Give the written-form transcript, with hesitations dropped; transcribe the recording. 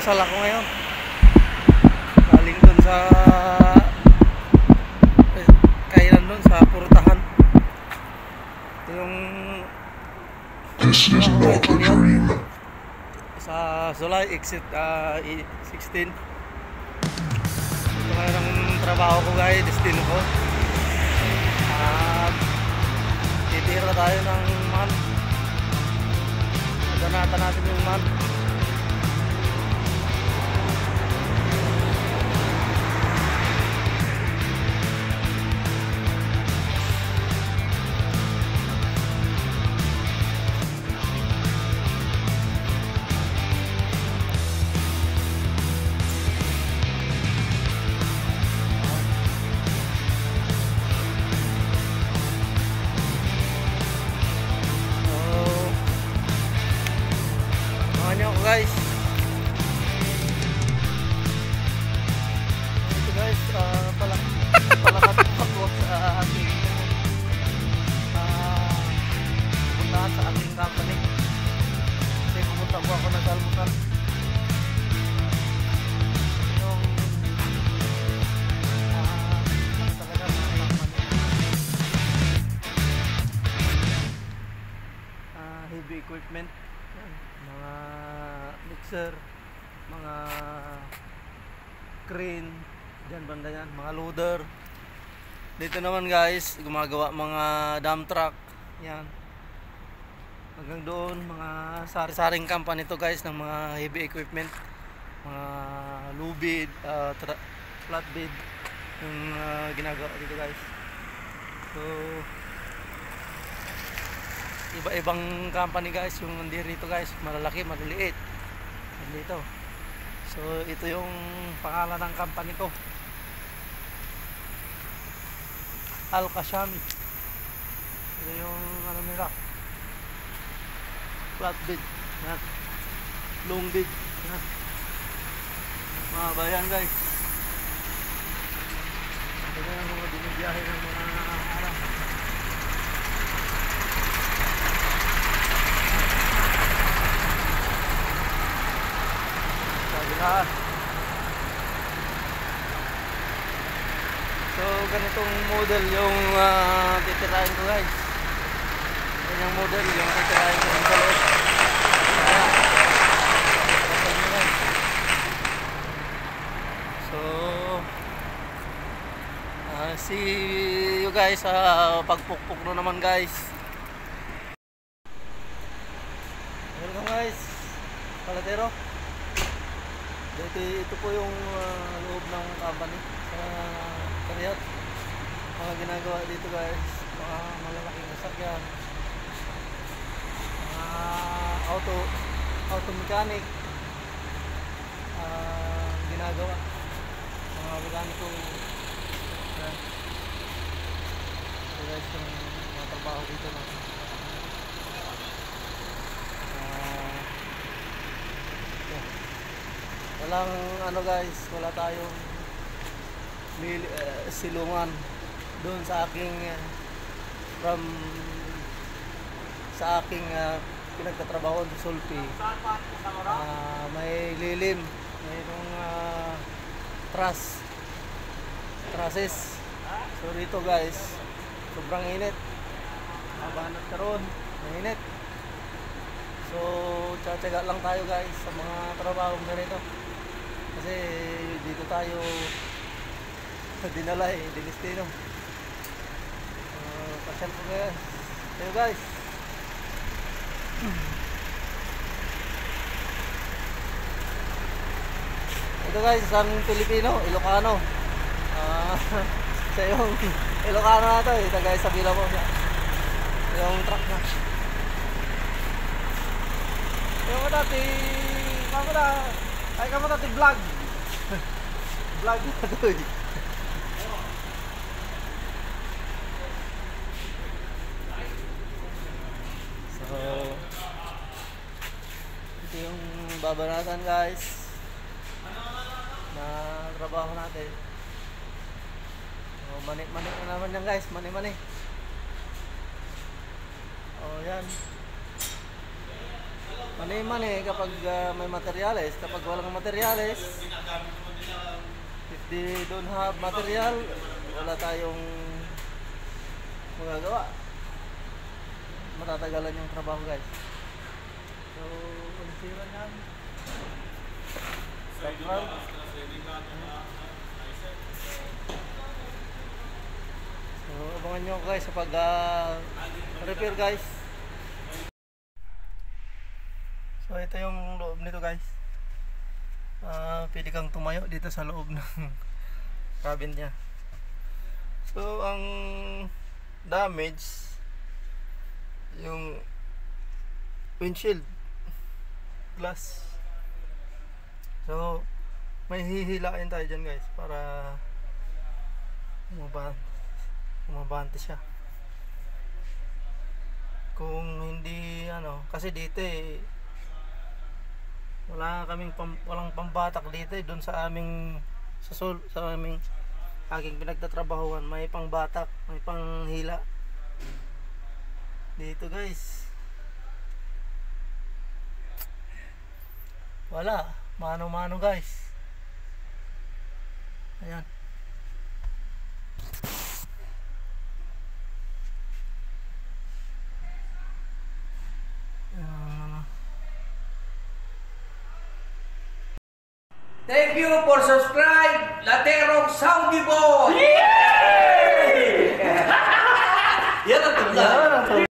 nagdadasal ako ngayon. Galing dun sa kainan dun sa purtahan. Ito yung This is not a dream. sa Zulay exit 16. Ito ngayon ang trabaho ko guys, destino ko. At titira tayo ng man. Ganatan natin yung man. Guys, ito guys, palakad ako sa ating puntahan sa ating company. Kasi pumunta po ako nag-almusal yung talaga mga company, heavy equipment, mga mixer, mga crane, dyan banda yan, mga loader. Dito naman guys, gumagawa mga dump truck, yan. Hanggang doon, mga sari-saring company to guys, ng mga heavy equipment, mga lubid, flatbed, yung ginagawa dito guys. So, iba-ibang company guys, yung nandito guys, malalaki, maliliit dito. So ito yung pangalan ng company ko, Al-Kashami. Ito yung ano nila, flatbed, yan, long bed, yan, mga bayan guys. Ito yung mga binibiyahe ng mga araw. So ganitong model yung titirahin ko guys. Ganyang model yung titirahin ko sa loob. So see you guys sa pagpukpuk na naman guys. Welcome guys, palatero. Ito po yung loob ng company sa Riyadh. Mga ginagawa dito guys, mga malalaking sasakyan, mga auto mechanic, ginagawa, mga mekaniko. So guys, yung mga trabaho dito na walang ano guys, wala tayong silungan doon sa aking sa aking pinagtatrabaho sa Sulpi. May lilim, mayroong trusses. So dito guys, sobrang init, mabanat karon, mainit. So tsatsaga lang tayo guys sa mga trabaho ganito. Kasi dito tayo dinala destino. Pasyal po guys. Tayo guys. Ito guys, isang Pilipino, Ilocano. Sa yung Ilocano na ito, ito guys sa bila mo. Yung truck na. Yung dati, ay kamo dati vlog. Vlog na ito eh. So, ito yung babanatan guys na trabaho natin. So, mani na naman yan guys, mani. Oh yan. Mani-mani kapag may materyales. Kapag walang materyales, if they don't have material, wala tayong magagawa. Matatagalan yung trabaho guys. So, ang sira niyan. Stop valve. So, abangan nyo guys sa pag-repair guys. So, ito yung loob nito guys. Pwede kang tumayo dito sa loob ng cabin niya. So, ang damage yung windshield glass. So, may hihilain tayo dyan guys para umabante siya. Kung hindi kasi dito walang pambatak dito doon sa aming sa aming aking pinagtatrabahuan, may pangbatak, may panghila dito guys. Wala, mano-mano guys. Ayan. Thank you for subscribe, Laterong Saudiboy! Yan ang